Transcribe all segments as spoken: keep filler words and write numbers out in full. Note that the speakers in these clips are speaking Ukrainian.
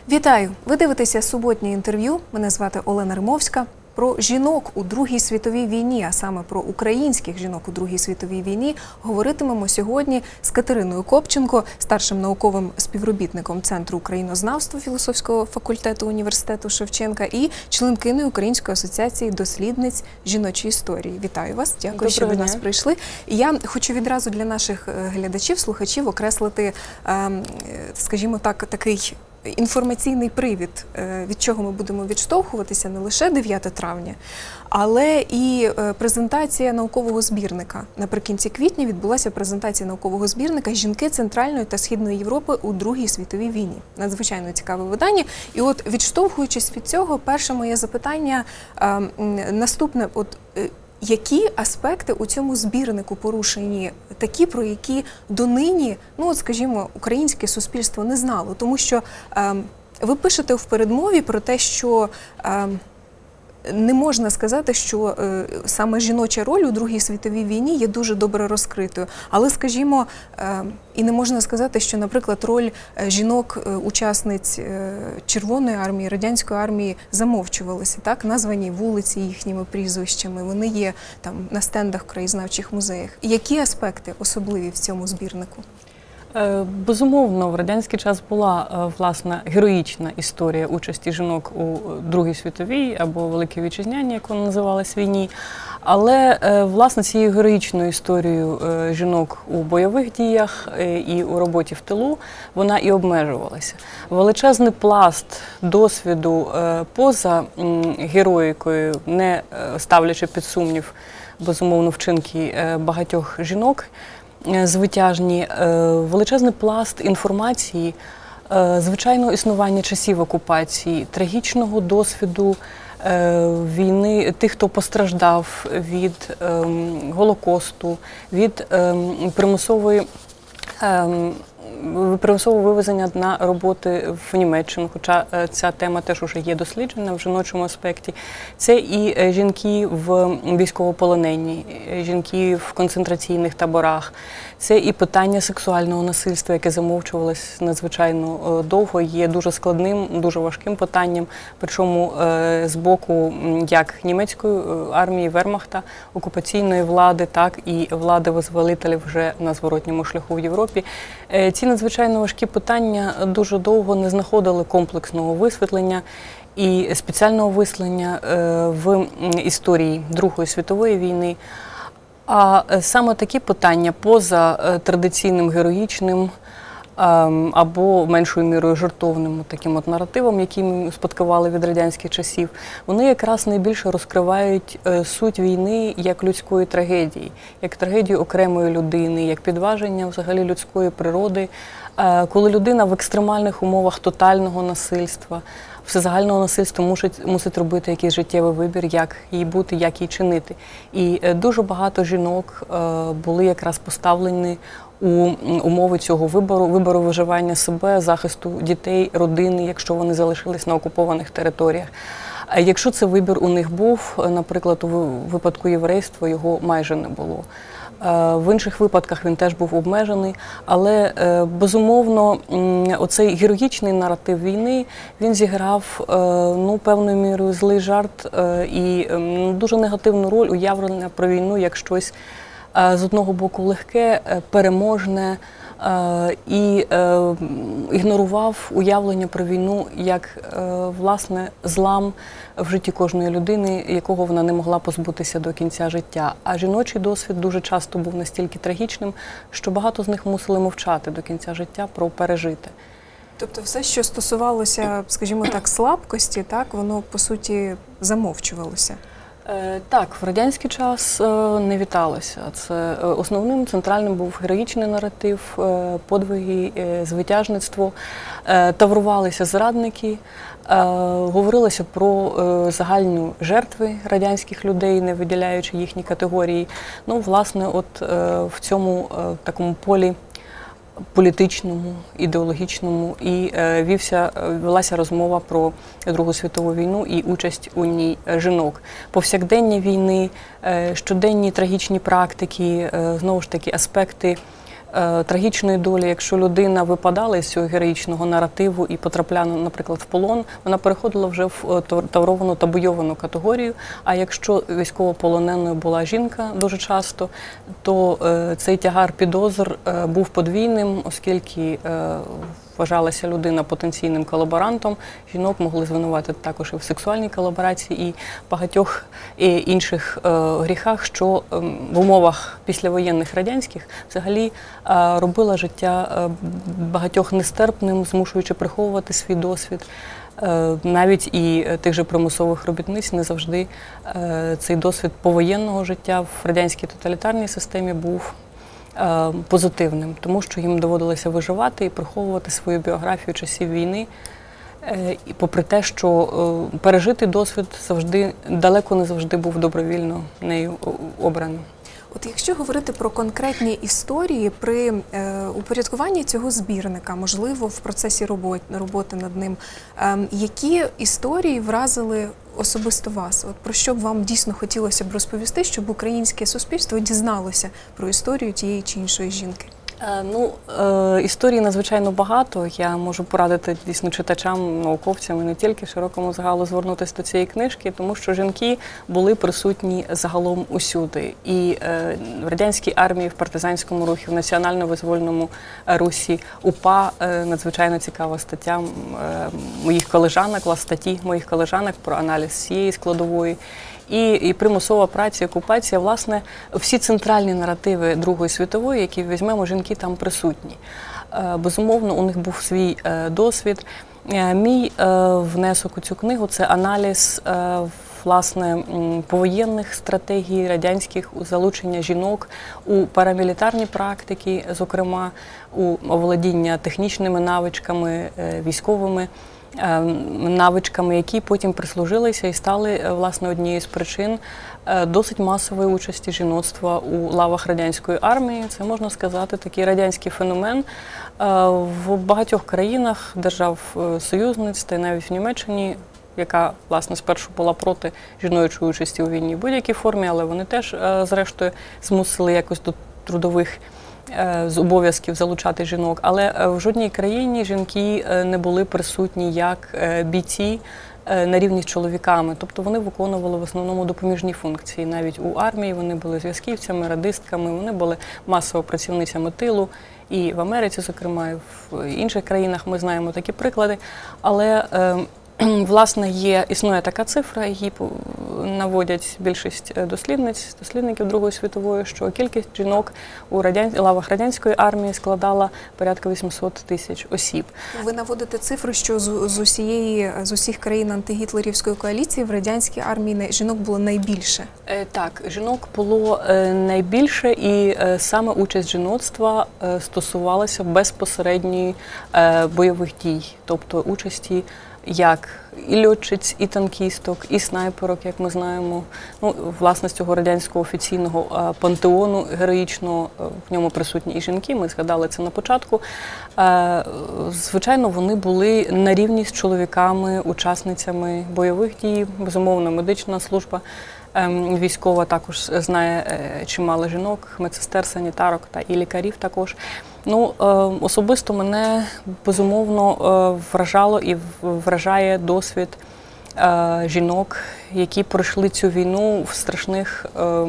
Вітаю! Ви дивитеся суботнє інтерв'ю. Мене звати Олена Римовська. Про жінок у Другій світовій війні, а саме про українських жінок у Другій світовій війні, говоритимемо сьогодні з Катериною Копченко, старшим науковим співробітником Центру українознавства Філософського факультету університету Шевченка і членкиною Української асоціації дослідниць жіночої історії. Вітаю вас, дякую, що до нас прийшли. І я хочу відразу для наших глядачів, слухачів окреслити, скажімо так, такий інформаційний привід, від чого ми будемо відштовхуватися, не лише дев'яте травня, але і презентація наукового збірника. Наприкінці квітня відбулася презентація наукового збірника «Жінки Центральної та Східної Європи у Другій світовій війні». Надзвичайно цікаве видання. І от, відштовхуючись від цього, перше моє запитання наступне. От, які аспекти у цьому збірнику порушені, такі, про які донині, ну, от, скажімо, українське суспільство не знало? Тому що е, ви пишете в передмові про те, що е, не можна сказати, що е, саме жіноча роль у Другій світовій війні є дуже добре розкритою. Але, скажімо, е, і не можна сказати, що, наприклад, роль жінок-учасниць е, Червоної армії, Радянської армії замовчувалася, так? Названі вулиці їхніми прізвищами, вони є там на стендах в краєзнавчих музеях. Які аспекти особливі в цьому збірнику? Безумовно, в радянський час була, власне, героїчна історія участі жінок у Другій світовій або Великій Вітчизняній, як вона називалась, війні. Але, власне, цією героїчною історією жінок у бойових діях і у роботі в тилу вона і обмежувалася. Величезний пласт досвіду поза героїкою, не ставлячи під сумнів, безумовно, вчинки багатьох жінок, звитяжні, величезний пласт інформації, звичайного існування часів окупації, трагічного досвіду війни, тих, хто постраждав від Голокосту, від примусової примусового вивезення на роботи в Німеччину, хоча ця тема теж уже є досліджена в жіночому аспекті. Це і жінки в військовополоненні, жінки в концентраційних таборах, це і питання сексуального насильства, яке замовчувалось надзвичайно довго, є дуже складним, дуже важким питанням, причому з боку як німецької армії, вермахта, окупаційної влади, так і влади-визволителів вже на зворотньому шляху в Європі. Ці надзвичайно важкі питання дуже довго не знаходили комплексного висвітлення і спеціального висвітлення в історії Другої світової війни. А саме такі питання поза традиційним героїчним або меншою мірою жартовним таким от наративом, який ми спадкували від радянських часів, вони якраз найбільше розкривають суть війни як людської трагедії, як трагедію окремої людини, як підваження взагалі людської природи, коли людина в екстремальних умовах тотального насильства, всезагального насильства мусить, мусить робити якийсь життєвий вибір, як їй бути, як їй чинити. І дуже багато жінок були якраз поставлені у умови цього вибору, вибору виживання себе, захисту дітей, родини, якщо вони залишились на окупованих територіях. А якщо це вибір у них був, наприклад, у випадку єврейства його майже не було. В інших випадках він теж був обмежений, але, безумовно, оцей героїчний наратив війни, він зіграв, ну, певною мірою злий жарт і дуже негативну роль уявлення про війну як щось, з одного боку, легке, переможне, і ігнорував уявлення про війну як, власне, злам в житті кожної людини, якого вона не могла позбутися до кінця життя. А жіночий досвід дуже часто був настільки трагічним, що багато з них мусили мовчати до кінця життя про пережите. Тобто все, що стосувалося, скажімо так, слабкості, так, воно, по суті, замовчувалося? Так, в радянський час не віталося. Це основним, центральним був героїчний наратив, подвиги, звитяжництво, таврувалися зрадники, говорилося про загальні жертви радянських людей, не виділяючи їхні категорії. Ну, власне, от в цьому такому полі політичному, ідеологічному, і вівся, велася розмова про Другу світову війну і участь у ній жінок. Повсякдення війни, щоденні трагічні практики, знову ж таки, аспекти е, трагічної долі. Якщо людина випадала із цього героїчного наративу і потрапляла, наприклад, в полон, вона переходила вже в тавровану та бойовану категорію. А якщо військовополоненою була жінка дуже часто, то е, цей тягар підозр е, був подвійним, оскільки е, вважалася людина потенційним колаборантом, жінок могли звинуватити також і в сексуальній колаборації, і багатьох і інших е, гріхах, що е, в умовах післявоєнних радянських взагалі е, робила життя е, багатьох нестерпним, змушуючи приховувати свій досвід. Е, навіть і тих же примусових робітниць не завжди е, цей досвід повоєнного життя в радянській тоталітарній системі був позитивним, тому що їм доводилося виживати і приховувати свою біографію часів війни, і попри те, що пережитий досвід завжди, далеко не завжди був добровільно нею обраним. От якщо говорити про конкретні історії при е, упорядкуванні цього збірника, можливо, в процесі роботи, роботи над ним, е, які історії вразили особисто вас? От про що б вам дійсно хотілося б розповісти, щоб українське суспільство дізналося про історію тієї чи іншої жінки? Ну, е, історій надзвичайно багато. Я можу порадити дійсно читачам, науковцям і не тільки широкому загалу звернутися до цієї книжки, тому що жінки були присутні загалом усюди. І е, в радянській армії, в партизанському рухі, в національно-визвольному русі, УПА, е, надзвичайно цікава стаття е, моїх колежанок, власне, статті моїх колежанок про аналіз цієї складової. І, і примусова праця, окупація, власне, всі центральні наративи Другої світової, які візьмемо, жінки там присутні. Безумовно, у них був свій досвід. Мій внесок у цю книгу – це аналіз, власне, повоєнних стратегій радянських, залучення жінок у парамілітарні практики, зокрема, у оволодіння технічними навичками, військовими навичками, які потім прислужилися і стали, власне, однією з причин досить масової участі жіноцтва у лавах радянської армії. Це, можна сказати, такий радянський феномен. В багатьох країнах держав-союзниць, та й навіть в Німеччині, яка, власне, спершу була проти жіночої участі у війні в будь-якій формі, але вони теж, зрештою, змусили якось до трудових з обов'язків залучати жінок, але в жодній країні жінки не були присутні як бійці на рівні з чоловіками. Тобто вони виконували в основному допоміжні функції. Навіть у армії вони були зв'язківцями, радистками, вони були масово працівницями тилу. І в Америці, зокрема, і в інших країнах ми знаємо такі приклади. Але власне, є, існує така цифра, її наводять більшість дослідниць, дослідників Другої світової, що кількість жінок у радян... лавах радянської армії складала порядка вісімсот тисяч осіб. Ви наводите цифру, що з, з, усієї, з усіх країн антигітлерівської коаліції в радянській армії жінок було найбільше? Так, жінок було найбільше, і саме участь жіноцтва стосувалася безпосередньої бойових дій, тобто участі як і льотчиць, і танкісток, і снайперок, як ми знаємо. Ну, власне, з цього радянського офіційного пантеону героїчного, в ньому присутні і жінки, ми згадали це на початку. Звичайно, вони були на рівні з чоловіками, учасницями бойових дій. Безумовно, медична служба військова також знає чимало жінок, медсестер, санітарок та і лікарів також. Ну, особисто мене, безумовно, вражало і вражає досвід жінок, які пройшли цю війну в страшних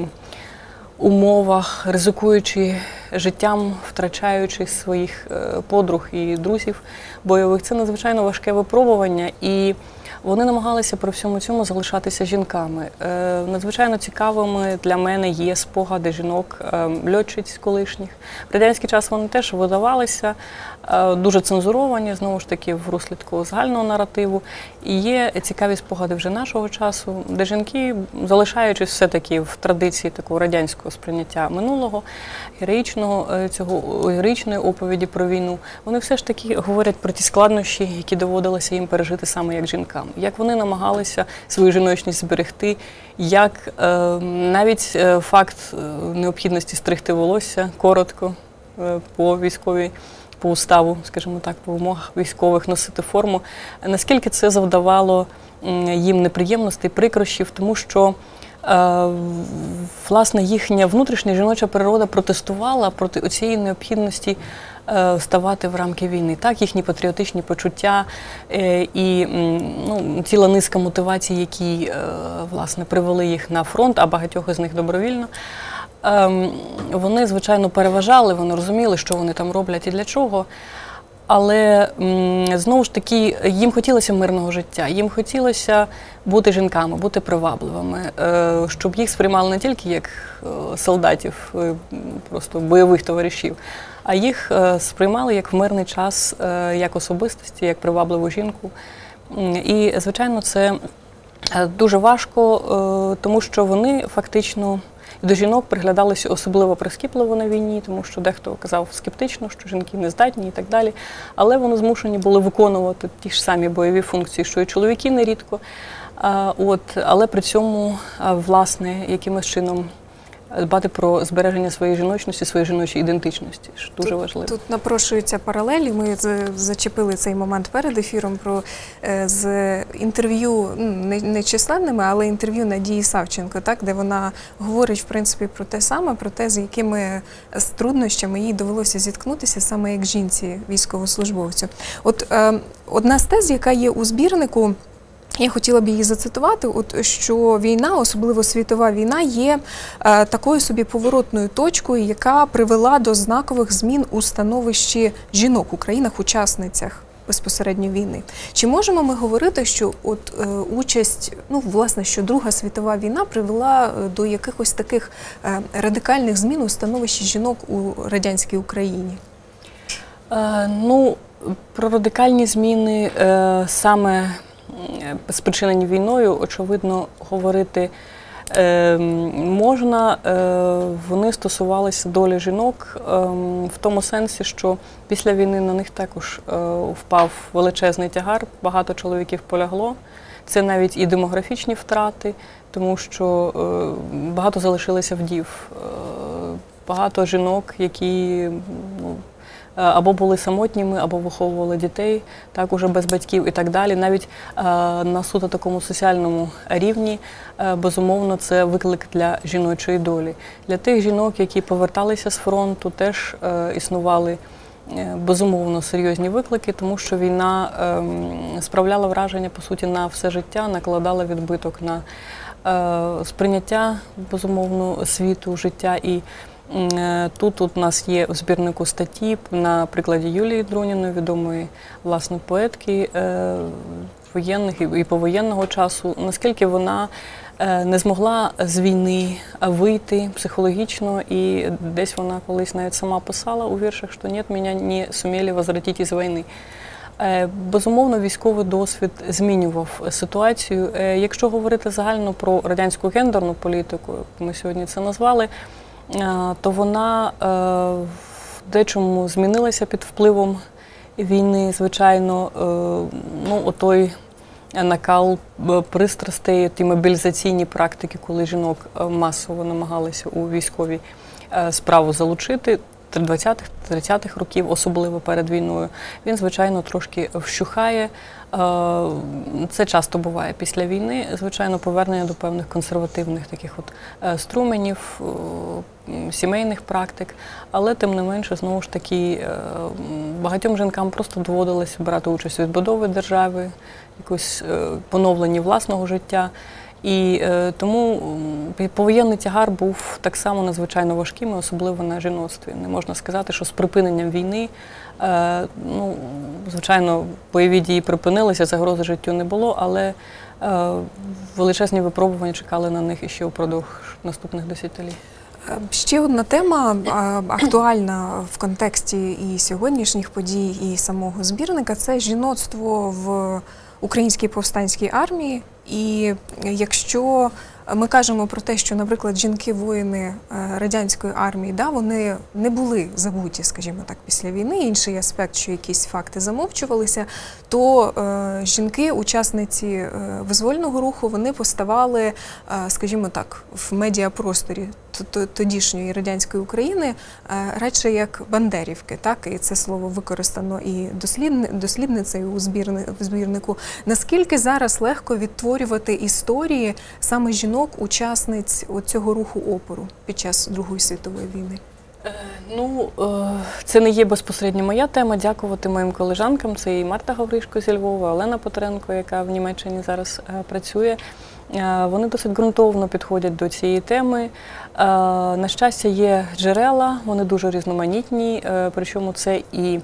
умовах, ризикуючи життям, втрачаючи своїх подруг і друзів бойових. Це надзвичайно важке випробування, і вони намагалися при всьому цьому залишатися жінками. Надзвичайно цікавими для мене є спогади жінок, льотчиць колишніх. В радянський час вони теж видавалися, дуже цензуровані, знову ж таки, в руслі такого загального наративу. І є цікаві спогади вже нашого часу, де жінки, залишаючись все-таки в традиції такого радянського сприйняття минулого, героїчного, цього, героїчної оповіді про війну, вони все ж таки говорять про ті складнощі, які доводилося їм пережити саме як жінкам. Як вони намагалися свою жіночність зберегти, як е, навіть е, факт необхідності стригти волосся коротко е, по військовій, по уставу, скажімо так, по вимогах військових носити форму, наскільки це завдавало їм неприємностей, прикрощів, тому що власне, їхня внутрішня жіноча природа протестувала проти цієї необхідності ставати в рамки війни. Так, їхні патріотичні почуття і ну, ціла низка мотивацій, які, власне, привели їх на фронт, а багатьох із них добровільно, вони, звичайно, переважали, вони розуміли, що вони там роблять і для чого. Але, знову ж таки, їм хотілося мирного життя, їм хотілося бути жінками, бути привабливими, щоб їх сприймали не тільки як солдатів, просто бойових товаришів, а їх сприймали як в мирний час, як особистості, як привабливу жінку. І, звичайно, це дуже важко, тому що вони фактично до жінок приглядалися особливо прискіпливо на війні, тому що дехто казав скептично, що жінки не здатні і так далі. Але вони змушені були виконувати ті ж самі бойові функції, що і чоловіки нерідко. От, але при цьому, власне, якимось чином дбати про збереження своєї жіночності, своєї жіночої ідентичності, що дуже тут, важливо. Тут напрошуються паралелі. Ми зачепили цей момент перед ефіром про з інтерв'ю, не, не численними, але інтерв'ю Надії Савченко, так, де вона говорить, в принципі, про те саме, про те, з якими з труднощами їй довелося зіткнутися саме як жінці, військовослужбовцю. От е, одна з тез, яка є у збірнику, я хотіла б її зацитувати, от, що війна, особливо світова війна, є е, такою собі поворотною точкою, яка привела до знакових змін у становищі жінок у країнах-учасницях безпосередньо війни. Чи можемо ми говорити, що от е, участь, ну, власне, що Друга світова війна привела до якихось таких е, радикальних змін у становищі жінок у радянській Україні? Е, ну, про радикальні зміни е, саме спричинені війною, очевидно, говорити е, можна. Е, вони стосувалися долі жінок е, в тому сенсі, що після війни на них також е, впав величезний тягар, багато чоловіків полягло. Це навіть і демографічні втрати, тому що е, багато залишилися вдів. Е, багато жінок, які ну, або були самотніми, або виховували дітей, так, уже без батьків і так далі. Навіть е, на суто такому соціальному рівні, е, безумовно, це виклик для жіночої долі. Для тих жінок, які поверталися з фронту, теж е, існували, е, безумовно, серйозні виклики, тому що війна е, справляла враження, по суті, на все життя, накладала відбиток на е, сприйняття, безумовно, світу, життя. І Тут у нас є у збірнику статті на прикладі Юлії Дроніної, відомої, власне, поетки е, воєнних і повоєнного часу, наскільки вона е, не змогла з війни вийти психологічно, і десь вона колись навіть сама писала у віршах, що «Нет, мене не сумели возвратити з війни». Е, безумовно, військовий досвід змінював ситуацію. Е, якщо говорити загально про радянську гендерну політику, як ми сьогодні це назвали, то вона в дечому змінилася під впливом війни, звичайно, ну, отой накал пристрастей, ті мобілізаційні практики, коли жінок масово намагалися у військовій справу залучити, двадцятих-тридцятих років, особливо перед війною, він, звичайно, трошки вщухає. Це часто буває після війни, звичайно, повернення до певних консервативних таких от струменів, сімейних практик, але, тим не менше, знову ж таки, багатьом жінкам просто доводилось брати участь у відбудові держави, якось поновленні власного життя. І е, тому повоєнний тягар був так само надзвичайно важким, особливо на жіноцтві. Не можна сказати, що з припиненням війни, е, ну, звичайно, бойові дії припинилися, загрози життю не було, але е, величезні випробування чекали на них іще впродовж наступних десятиліть. Ще одна тема актуальна в контексті і сьогоднішніх подій, і самого збірника – це жіноцтво в Українській повстанській армії. І якщо ми кажемо про те, що, наприклад, жінки-воїни радянської армії, да, вони не були забуті, скажімо так, після війни, інший аспект, що якісь факти замовчувалися, то е, жінки, учасниці е, визвольного руху, вони поставали, е, скажімо так, в медіапросторі тодішньої радянської України е, радше як бандерівки, так, і це слово використано і дослідни, дослідницею у збірни, в збірнику. Наскільки зараз легко відтворювати історії саме жінок жінок-учасниць цього руху опору під час Другої світової війни? Ну, це не є безпосередньо моя тема. Дякувати моїм колежанкам. Це і Марта Гавришко зі Львова, Олена Петренко, яка в Німеччині зараз працює. Вони досить ґрунтовно підходять до цієї теми. На щастя, є джерела, вони дуже різноманітні, причому це і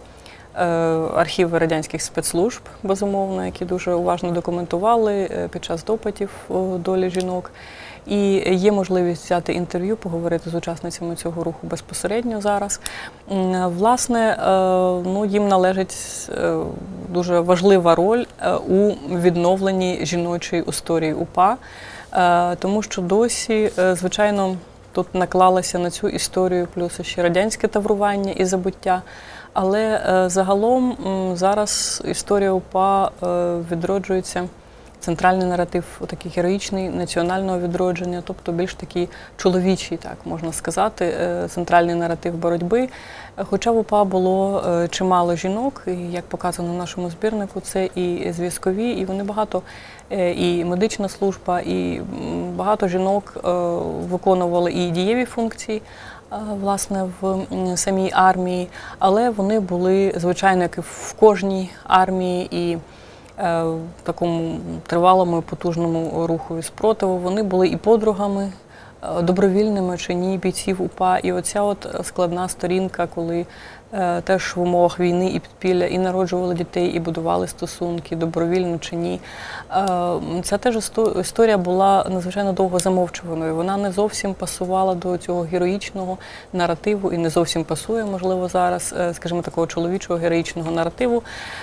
архіви радянських спецслужб, безумовно, які дуже уважно документували під час допитів долі жінок. І є можливість взяти інтерв'ю, поговорити з учасницями цього руху безпосередньо зараз. Власне, ну, їм належить дуже важлива роль у відновленні жіночої історії УПА, тому що досі, звичайно, тут наклалося на цю історію плюс ще радянське таврування і забуття. Але загалом зараз історія УПА відроджується, центральний наратив, такий героїчний, національного відродження, тобто більш такий чоловічий, так можна сказати, центральний наратив боротьби. Хоча в УПА було чимало жінок, і, як показано в нашому збірнику, це і зв'язкові, і вони багато, і медична служба, і багато жінок виконували і дієві функції, власне, в самій армії, але вони були, звичайно, як і в кожній армії, і в такому тривалому і потужному руху спротиву. Вони були і подругами, добровільними чи ні, бійців УПА. І оця от складна сторінка, коли е, теж в умовах війни і підпілля і народжували дітей, і будували стосунки, добровільно чи ні. Е, ця теж історія була надзвичайно довго замовчуваною. Вона не зовсім пасувала до цього героїчного наративу і не зовсім пасує, можливо, зараз, е, скажімо, такого чоловічого героїчного наративу.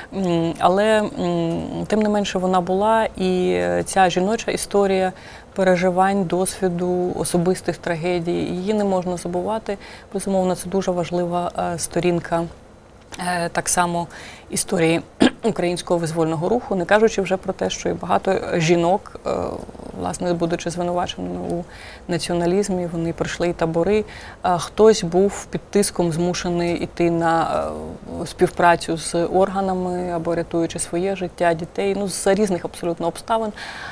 Але тим не менше вона була, і ця жіноча історія переживань, досвіду, особистих трагедій, її не можна забувати. Безумовно, це дуже важлива сторінка так само історії українського визвольного руху, не кажучи вже про те, що і багато жінок, власне, будучи звинуваченими у націоналізмі, вони пройшли і табори. Хтось був під тиском змушений йти на співпрацю з органами або рятуючи своє життя, дітей, ну, з різних абсолютно обставин,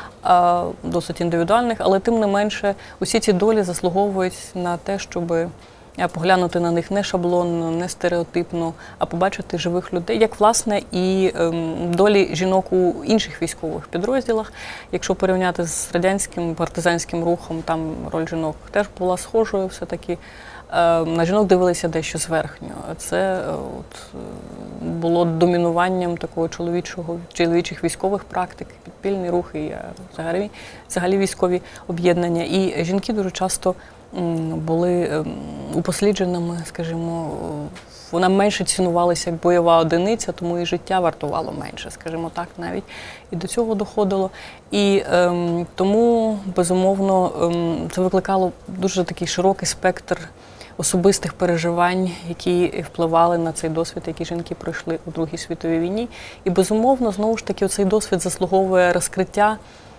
досить індивідуальних, але тим не менше усі ці долі заслуговують на те, щоб поглянути на них не шаблонно, не стереотипно, а побачити живих людей, як, власне, і долі жінок у інших військових підрозділах. Якщо порівняти з радянським партизанським рухом, там роль жінок теж була схожою, все-таки на жінок дивилися дещо зверхньо. Це от, було домінуванням такого чоловічого, чоловічих військових практик, підпільні рухи, взагалі, взагалі військові об'єднання. І жінки дуже часто були упослідженими, скажімо, вона менше цінувалася як бойова одиниця, тому і життя вартувало менше, скажімо так, навіть. І до цього доходило. І ем, тому, безумовно, ем, це викликало дуже такий широкий спектр особистих переживань, які впливали на цей досвід, який жінки пройшли у Другій світовій війні. І, безумовно, знову ж таки, цей досвід заслуговує розкриття.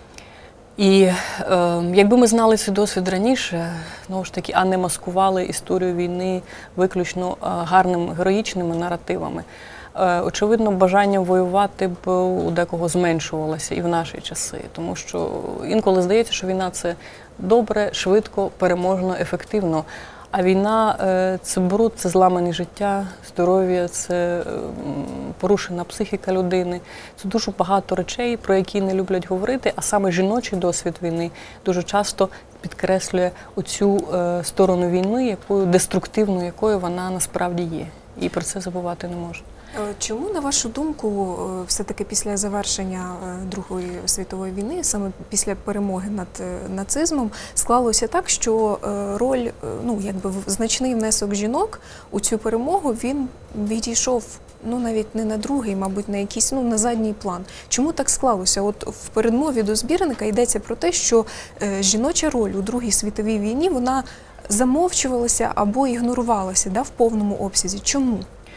І е, якби ми знали цей досвід раніше, знову ж таки, а не маскували історію війни виключно е, гарними, героїчними наративами, е, очевидно, бажання воювати б у декого зменшувалося і в наші часи. Тому що інколи здається, що війна – це добре, швидко, переможно, ефективно. А війна – це бруд, це зламані життя, здоров'я, це порушена психіка людини. Це дуже багато речей, про які не люблять говорити, а саме жіночий досвід війни дуже часто підкреслює оцю сторону війни, якою деструктивною, якою вона насправді є. І про це забувати не можна. Чому, на вашу думку, все-таки після завершення Другої світової війни, саме після перемоги над нацизмом, склалося так, що роль, ну, якби значний внесок жінок у цю перемогу, він відійшов, ну, навіть не на другий, мабуть, на якийсь, ну, на задній план. Чому так склалося? От в передмові до збірника йдеться про те, що жіноча роль у Другій світовій війні, вона замовчувалася або ігнорувалася, да, в повному обсязі. Чому?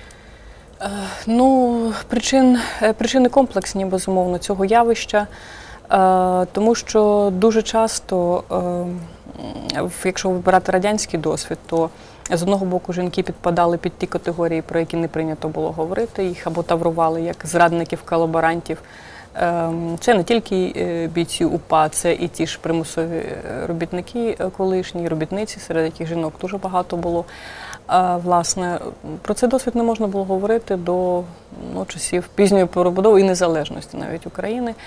Ну, причин, причини комплексні, безумовно, цього явища, тому що дуже часто, якщо вибирати радянський досвід, то з одного боку жінки підпадали під ті категорії, про які не прийнято було говорити, їх або таврували як зрадників, колаборантів, Це не тільки бійці УПА, це і ті ж примусові робітники колишні, робітниці, серед яких жінок дуже багато було. Власне, про цей досвід не можна було говорити до ну, часів пізньої перебудови і незалежності навіть України.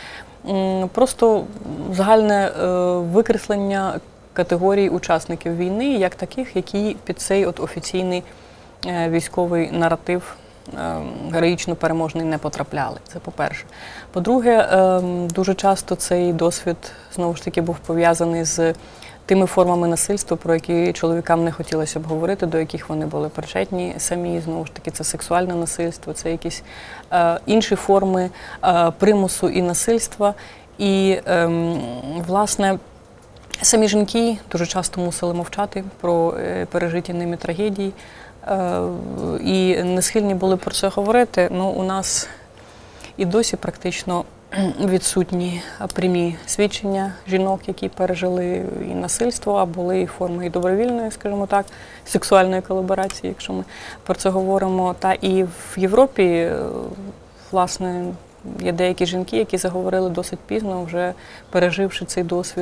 Просто загальне викреслення категорій учасників війни як таких, які під цей от офіційний військовий наратив героїчно переможний не потрапляли. Це по-перше. По-друге, дуже часто цей досвід, знову ж таки, був пов'язаний з тими формами насильства, про які чоловікам не хотілося б говорити, до яких вони були причетні самі. Знову ж таки, це сексуальне насильство, це якісь е, інші форми е, примусу і насильства. І, е, власне, самі жінки дуже часто мусили мовчати про е, пережиті ними трагедії. Е, і не схильні були про це говорити. Ну, у нас і досі практично відсутні прямі свідчення жінок, які пережили і насильство, а були і форми і добровільної, скажімо так, сексуальної колаборації, якщо ми про це говоримо. Та і в Європі, власне, є деякі жінки, які заговорили досить пізно, вже переживши цей досвід,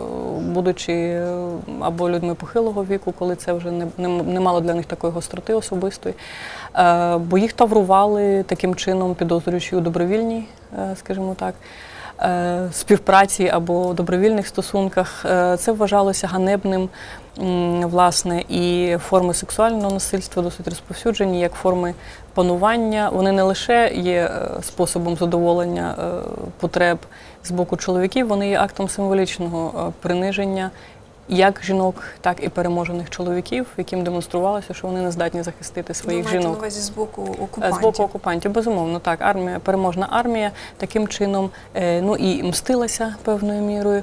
будучи або людьми похилого віку, коли це вже не, не, не мало для них такої гостроти особистої, бо їх таврували таким чином, підозрюючи у добровільній, скажімо так, співпраці або добровільних стосунках. Це вважалося ганебним, власне, і форми сексуального насильства досить розповсюджені, як форми панування. Вони не лише є способом задоволення потреб з боку чоловіків, вони є актом символічного приниження як жінок, так і переможених чоловіків, яким демонструвалося, що вони не здатні захистити своїх Ви жінок. маєте на увазі з боку окупантів? З боку окупантів, безумовно, так. Армія, переможна армія таким чином, ну і мстилася певною мірою,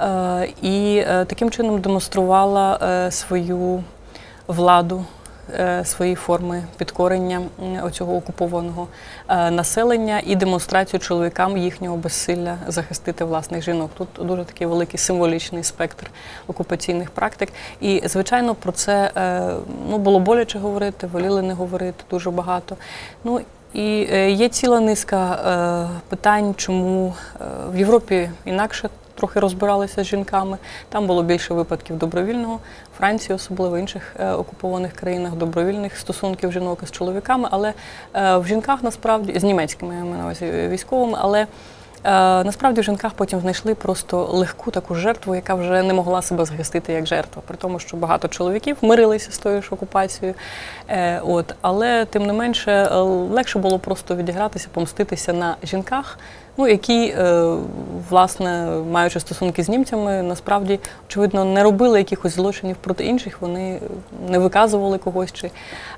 і таким чином демонструвала свою владу, свої форми підкорення оцього окупованого населення і демонстрацію чоловікам їхнього безсилля захистити власних жінок. Тут дуже такий великий символічний спектр окупаційних практик. І, звичайно, про це ну, було боляче говорити, воліли не говорити дуже багато. Ну, і є ціла низка питань, чому в Європі інакше трохи розбиралися з жінками. Там було більше випадків добровільного, Франції, особливо в інших е, окупованих країнах, добровільних стосунків жінок із чоловіками, але е, в жінках насправді, з німецькими, я маю на увазі, військовими, але е, насправді в жінках потім знайшли просто легку таку жертву, яка вже не могла себе захистити як жертва, при тому, що багато чоловіків мирилися з тою ж окупацією. Е, от, але, тим не менше, легше було просто відігратися, помститися на жінках, ну, які, власне, маючи стосунки з німцями, насправді, очевидно, не робили якихось злочинів проти інших, вони не виказували когось, чи,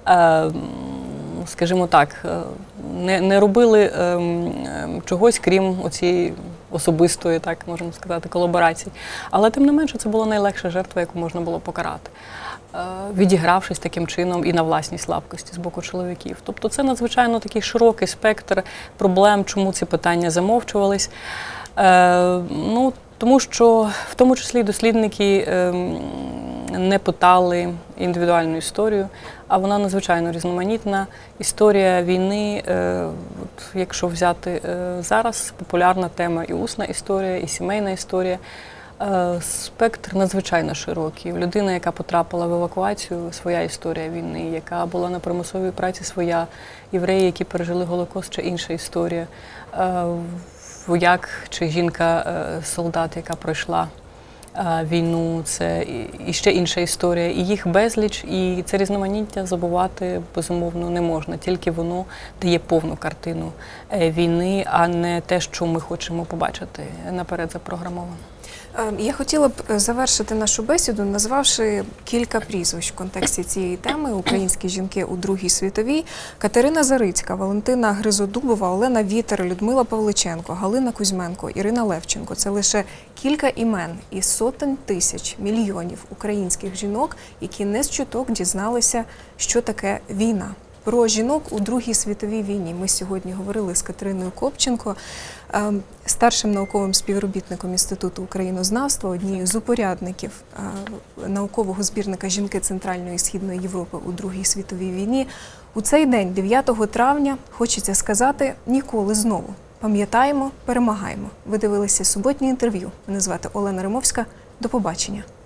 скажімо так, не, не робили чогось, крім оцієї особистої, так можемо сказати, колаборації. Але, тим не менше, це була найлегша жертва, яку можна було покарати, відігравшись таким чином і на власній слабкості з боку чоловіків. Тобто це надзвичайно такий широкий спектр проблем, чому ці питання замовчувались. Е, ну, тому що в тому числі дослідники е, не питали індивідуальну історію, а вона надзвичайно різноманітна. Історія війни, е, от, якщо взяти е, зараз, популярна тема і усна історія, і сімейна історія. Спектр надзвичайно широкий. Людина, яка потрапила в евакуацію, своя історія війни, яка була на примусовій праці, своя. Євреї, які пережили Голокост, чи інша історія. Вояк чи жінка-солдат, яка пройшла війну, це і ще інша історія. І їх безліч, і це різноманіття забувати, безумовно, не можна. Тільки воно дає повну картину війни, а не те, що ми хочемо побачити наперед запрограмовано. Я хотіла б завершити нашу бесіду, назвавши кілька прізвищ в контексті цієї теми «Українські жінки у Другій світовій». Катерина Зарицька, Валентина Гризодубова, Олена Вітер, Людмила Павличенко, Галина Кузьменко, Ірина Левченко. Це лише кілька імен із сотень тисяч, мільйонів українських жінок, які не з чуток дізналися, що таке війна. Про жінок у Другій світовій війні ми сьогодні говорили з Катериною Копченко, старшим науковим співробітником Інституту українознавства, однією з упорядників наукового збірника «Жінки Центральної і Східної Європи у Другій світовій війні». У цей день, дев'ятого травня, хочеться сказати, ніколи знову Пам'ятаємо, перемагаємо. Ви дивилися суботнє інтерв'ю. Мене звати Олена Римовська. До побачення.